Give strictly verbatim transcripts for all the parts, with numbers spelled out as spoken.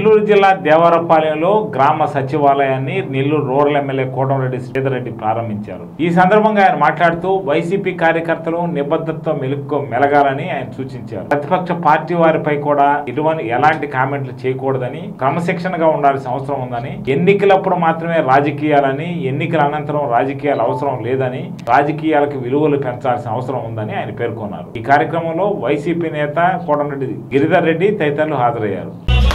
నెల్లూరు జిల్లా దేవరపాలెంలో గ్రామ సచివాలయాన్ని నెల్లూరు రూరల్ ఎమ్మెల్యే కోటంరెడ్డి శ్రీధర్ రెడ్డి ప్రారంభించారు. ఈ సందర్భంగా ఆయన మాట్లాడుతూ వైసీపీ కార్యకర్తలు నిబద్ధతతో మెలుగు మెలగాలని ఆయన సూచించారు. ప్రతిపక్ష పార్టీ వారిపై కూడా ఇటువంటి ఎలాంటి కామెంట్లు చేయకూడదని, క్రమశిక్షణగా ఉండాల్సిన అవసరం ఉందని, ఎన్నికలప్పుడు మాత్రమే రాజకీయాలని, ఎన్నికల అనంతరం రాజకీయాలు అవసరం లేదని, రాజకీయాలకు విలువలు పెంచాల్సిన అవసరం ఉందని ఆయన పేర్కొన్నారు. ఈ కార్యక్రమంలో వైసీపీ నేత కోటంరెడ్డి గిరిధర్ రెడ్డి తదితరులు హాజరయ్యారు.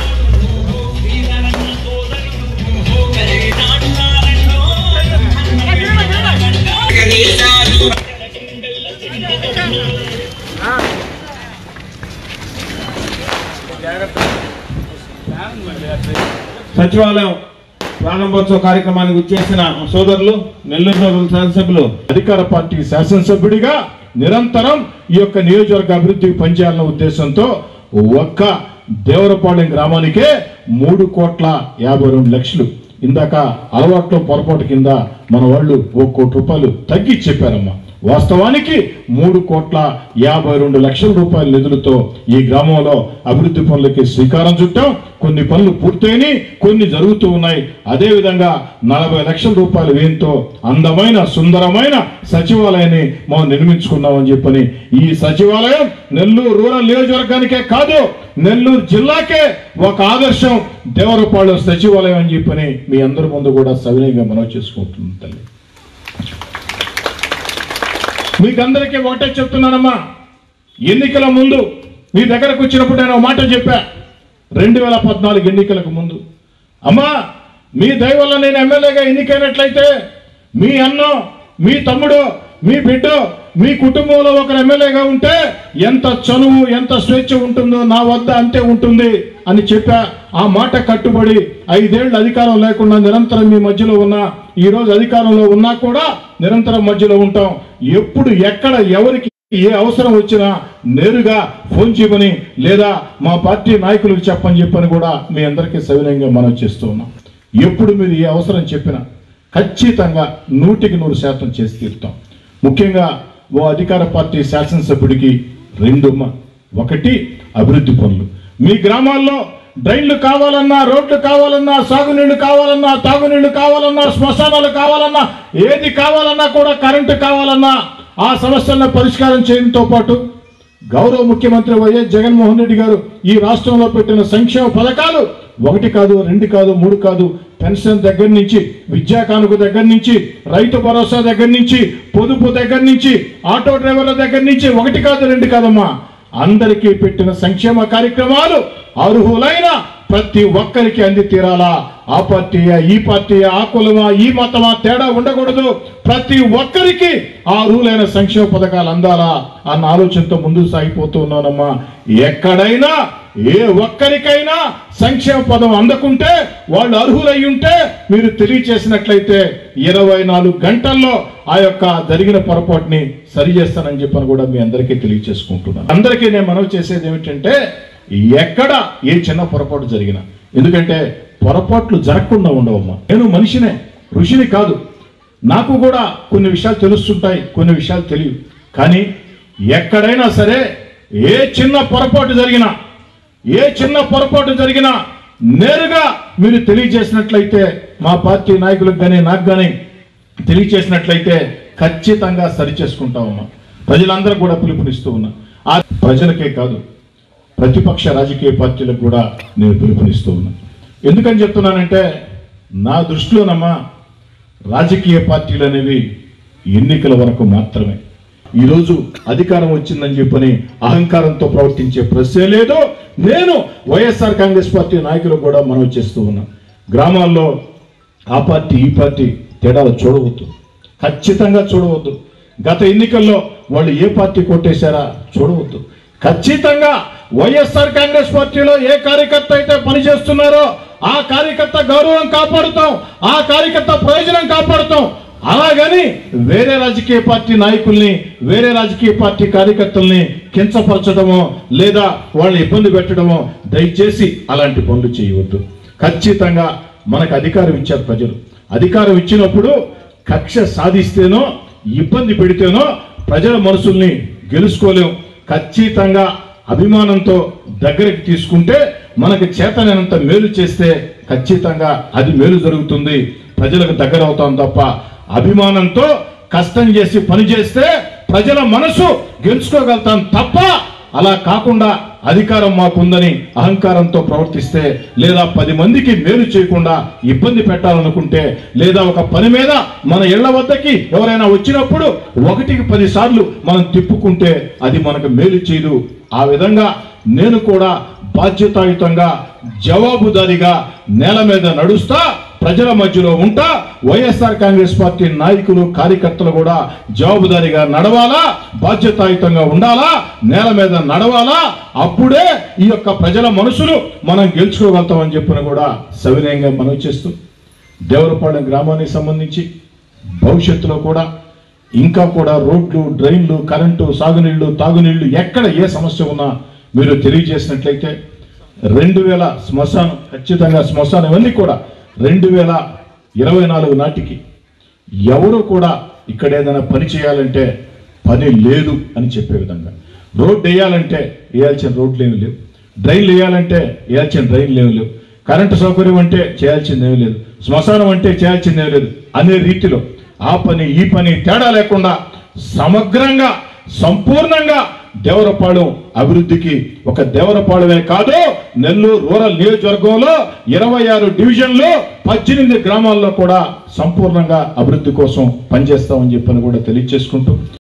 సచివాలయం ప్రారంభోత్సవ కార్యక్రమానికి వచ్చేసిన సోదరులు, నెల్లూరు రూరల్ శాసనసభ్యులు, అధికార పార్టీ శాసనసభ్యుడిగా నిరంతరం ఈ యొక్క నియోజకవర్గ అభివృద్ధికి పనిచేయాలన్న ఉద్దేశంతో ఒక్క దేవరపాలెం గ్రామానికే మూడు కోట్ల యాభై రెండు లక్షలు ఇందాక అలవాట్లో పొరపాటు కింద మన వాళ్ళు ఒక కోటి రూపాయలు తగ్గి చెప్పారమ్మా. వాస్తవానికి మూడు కోట్ల యాభై రెండు లక్షల రూపాయల నిధులతో ఈ గ్రామంలో అభివృద్ధి పనులకి శ్రీకారం చుట్టాం. కొన్ని పనులు పూర్తయినాయి, కొన్ని జరుగుతూ ఉన్నాయి. అదేవిధంగా నలభై లక్షల రూపాయల వ్యయంతో అందమైన సుందరమైన సచివాలయాన్ని మనం నిర్మించుకున్నామని చెప్పని, ఈ సచివాలయం నెల్లూరు రూరల్ నియోజకవర్గానికే కాదు నెల్లూరు జిల్లాకే ఒక ఆదర్శం దేవరపాలెం సచివాలయం అని చెప్పని మీ అందరి ముందు కూడా సవినయంగా మనవి చేసుకుంటుంది తల్లి. మీకందరికీ ఒకటే చెప్తున్నానమ్మా, ఎన్నికల ముందు మీ దగ్గరకు వచ్చినప్పుడు నేను మాట చెప్పా. రెండు వేల పద్నాలుగు ఎన్నికలకు ముందు, అమ్మా మీ దయ వల్ల నేను ఎమ్మెల్యేగా ఎన్నికైనట్లయితే మీ అన్న, మీ తమ్ముడు, మీ బిడ్డ, మీ కుటుంబంలో ఒకరు ఎమ్మెల్యేగా ఉంటే ఎంత చనువు, ఎంత స్వేచ్ఛ ఉంటుందో నా వద్ద అంతే ఉంటుంది అని చెప్పా. ఆ మాట కట్టుబడి ఐదేళ్లు అధికారం లేకుండా నిరంతరం మీ మధ్యలో ఉన్నా, ఈ రోజు అధికారంలో ఉన్నా కూడా నిరంతరం మధ్యలో ఉంటాం. ఎప్పుడు ఎక్కడ ఎవరికి ఏ అవసరం వచ్చినా నేరుగా ఫోన్ చేయమని లేదా మా పార్టీ నాయకులకు చెప్పని చెప్పని కూడా మీ అందరికీ సవినయంగా మనం చేస్తూ ఉన్నాం. ఎప్పుడు మీరు ఏ అవసరం చెప్పినా ఖచ్చితంగా నూటికి నూరు శాతం చేసి తీరుతాం. ముఖ్యంగా ఓ అధికార పార్టీ శాసనసభ్యుడికి రెండు, ఒకటి అభివృద్ధి పనులు. మీ గ్రామాల్లో డ్రైన్లు కావాలన్నా, రోడ్లు కావాలన్నా, సాగునీళ్లు కావాలన్నా, తాగునీళ్లు కావాలన్నా, శ్మశానాలు కావాలన్నా, ఏది కావాలన్నా కూడా, కరెంటు కావాలన్నా ఆ సమస్యలను పరిష్కారం చేయడంతో పాటు గౌరవ ముఖ్యమంత్రి వైఎస్ జగన్మోహన్ రెడ్డి గారు ఈ రాష్ట్రంలో పెట్టిన సంక్షేమ పథకాలు ఒకటి కాదు, రెండు కాదు, మూడు కాదు, పెన్షన్ దగ్గర నుంచి, విద్యా కానుక దగ్గర నుంచి, రైతు భరోసా దగ్గర నుంచి, పొదుపు దగ్గర నుంచి, ఆటో డ్రైవర్ల దగ్గర నుంచి ఒకటి కాదు, రెండు కాదమ్మా, అందరికీ పెట్టిన సంక్షేమ కార్యక్రమాలు అర్హులైన ప్రతి ఒక్కరికి అంది తీరాలా. ఆ పార్టీయా, ఈ పార్టీయా, ఆ కులమా, ఈ మతమా తేడా ఉండకూడదు. ప్రతి ఒక్కరికి ఆ అర్హులైన సంక్షేమ పథకాలు అందాలా అన్న ఆలోచనతో ముందుకు సాగిపోతూ ఉన్నానమ్మా. ఎక్కడైనా ఏ ఒక్కరికైనా సంక్షేమ పదం అందకుంటే, వాళ్ళు అర్హులై ఉంటే మీరు తెలియచేసినట్లయితే ఇరవై నాలుగు గంటల్లో ఆ యొక్క జరిగిన పొరపాటుని సరి చేస్తానని చెప్పని కూడా మీ అందరికీ తెలియచేసుకుంటున్నాను. అందరికీ నేను మనవి చేసేది ఏమిటంటే, ఎక్కడ ఏ చిన్న పొరపాటు జరిగినా, ఎందుకంటే పొరపాట్లు జరగకుండా ఉండవమ్మా. నేను మనిషినే, ఋషిని కాదు. నాకు కూడా కొన్ని విషయాలు తెలుస్తుంటాయి, కొన్ని విషయాలు తెలియవు. కానీ ఎక్కడైనా సరే ఏ చిన్న పొరపాటు జరిగినా, ఏ చిన్న పొరపాటు జరిగినా నేరుగా మీరు తెలియజేసినట్లయితే, మా పార్టీ నాయకులకు కానీ నాకు కానీ తెలియచేసినట్లయితే ఖచ్చితంగా సరి చేసుకుంటామమ్మా. ప్రజలందరూ కూడా పిలుపునిస్తూ ఉన్నా. ఆ ప్రజలకే కాదు, ప్రతిపక్ష రాజకీయ పార్టీలకు కూడా నేను పిలుపునిస్తూ ఉన్నాను. ఎందుకని చెప్తున్నానంటే, నా దృష్టిలోనమ్మా రాజకీయ పార్టీలు అనేవి ఎన్నికల వరకు మాత్రమే. ఈరోజు అధికారం వచ్చిందని చెప్పని అహంకారంతో ప్రవర్తించే ప్రశ్నే లేదు. నేను వైఎస్ఆర్ కాంగ్రెస్ పార్టీ నాయకులు కూడా మనం చేస్తూ ఉన్నాం. గ్రామాల్లో ఆ పార్టీ ఈ పార్టీ తేడాలు చూడవద్దు, ఖచ్చితంగా చూడవద్దు. గత ఎన్నికల్లో వాళ్ళు ఏ పార్టీ కొట్టేశారా చూడవద్దు. ఖచ్చితంగా వైఎస్ఆర్ కాంగ్రెస్ పార్టీలో ఏ కార్యకర్త అయితే పనిచేస్తున్నారో ఆ కార్యకర్త గౌరవం కాపాడుతాం, ఆ కార్యకర్త ప్రయోజనం కాపాడుతాం. అలాగని వేరే రాజకీయ పార్టీ నాయకుల్ని, వేరే రాజకీయ పార్టీ కార్యకర్తల్ని కించపరచడమో లేదా వాళ్ళని ఇబ్బంది పెట్టడమో దయచేసి అలాంటి పనులు చేయవద్దు. ఖచ్చితంగా మనకు అధికారం ఇచ్చారు ప్రజలు. అధికారం ఇచ్చినప్పుడు కక్ష సాధిస్తేనో ఇబ్బంది పెడితేనో ప్రజల మనసుల్ని గెలుచుకోలేం. ఖచ్చితంగా అభిమానంతో దగ్గరికి తీసుకుంటే మనకి చేతనైనంత మేలు చేస్తే ఖచ్చితంగా అది మేలు జరుగుతుంది, ప్రజలకు దగ్గర అవుతాం తప్ప అభిమానంతో కష్టం చేసి పని చేస్తే ప్రజల మనసు గెలుచుకోగలుగుతాం తప్ప అలా కాకుండా అధికారం మాకుందని అహంకారంతో ప్రవర్తిస్తే లేదా పది మందికి మేలు చేయకుండా ఇబ్బంది పెట్టాలనుకుంటే లేదా ఒక పని మీద మన ఇళ్ల వద్దకి ఎవరైనా వచ్చినప్పుడు ఒకటికి పది సార్లు మనం తిప్పుకుంటే అది మనకు మేలు చేయదు. ఆ విధంగా నేను కూడా బాధ్యతాయుతంగా జవాబుదారీగా నేల మీద నడుస్తా, ప్రజల మధ్యలో ఉంటా. వైఎస్ఆర్ కాంగ్రెస్ పార్టీ నాయకులు కార్యకర్తలు కూడా జవాబుదారీగా నడవాలా, బాధ్యతాయుతంగా ఉండాలా, నేల మీద నడవాలా. అప్పుడే ఈ యొక్క ప్రజల మనసులు మనం గెలుచుకోగలుగుతామని చెప్పిన కూడా సవినయంగా మనవి చేస్తూ, దేవరపాలెం గ్రామానికి సంబంధించి భవిష్యత్తులో కూడా ఇంకా కూడా రోడ్లు, డ్రైన్లు, కరెంటు, సాగునీళ్లు, తాగునీళ్లు ఎక్కడ ఏ సమస్య ఉన్నా మీరు తెలియజేసినట్లయితే రెండు వేల శ్మశానం ఖచ్చితంగా శ్మశానం ఇవన్నీ కూడా రెండు వేల ఇరవై నాలుగు నాటికి ఎవరు కూడా ఇక్కడ ఏదైనా పని చేయాలంటే పని లేదు అని చెప్పే విధంగా, రోడ్డు వేయాలంటే వేయాల్సిన రోడ్లు ఏమి లేవు, డ్రైన్లు వేయాలంటే వేయాల్సిన డ్రైన్లు ఏమి లేవు, కరెంటు సౌకర్యం అంటే చేయాల్సింది ఏమీ లేదు, శ్మశానం అంటే చేయాల్సింది ఏమీ లేదు అనే రీతిలో ఆ పని ఈ పని తేడా లేకుండా సమగ్రంగా సంపూర్ణంగా దేవరపాలెం అభివృద్ధికి, ఒక దేవరపాలెమే కాదు నెల్లూరు రూరల్ నియోజకవర్గంలో ఇరవై ఆరు డివిజన్లు పద్దెనిమిది గ్రామాల్లో కూడా సంపూర్ణంగా అభివృద్ధి కోసం పనిచేస్తామని చెప్పని కూడా తెలియజేసుకుంటూ